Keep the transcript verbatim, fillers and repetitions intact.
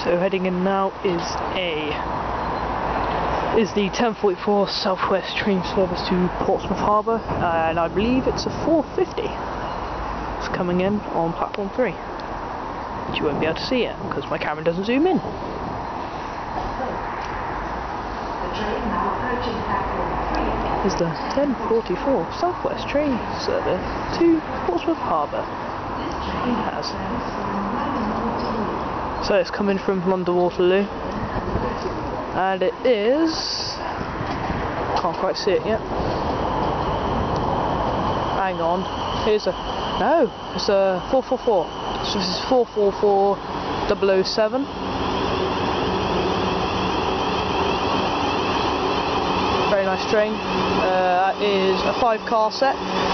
So heading in now is a is the ten forty-four Southwest train service to Portsmouth Harbour, and I believe it's a four fifty. It's coming in on platform three, but you won't be able to see it because my camera doesn't zoom in. Is the ten forty-four Southwest train service to Portsmouth Harbour. It has. So it's coming from London Waterloo, and it is, can't quite see it yet. Hang on, here's a, no, it's a four four four. So this is four four four double oh seven. Very nice train. Uh, that is a five car set.